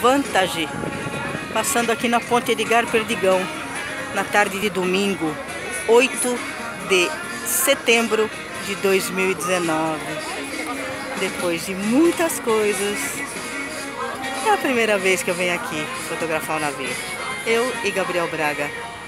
Vantage, passando aqui na Ponte Edgar Perdigão, na tarde de domingo, 8 de setembro de 2019. Depois de muitas coisas, é a primeira vez que eu venho aqui fotografar o navio. Eu e Gabriel Braga.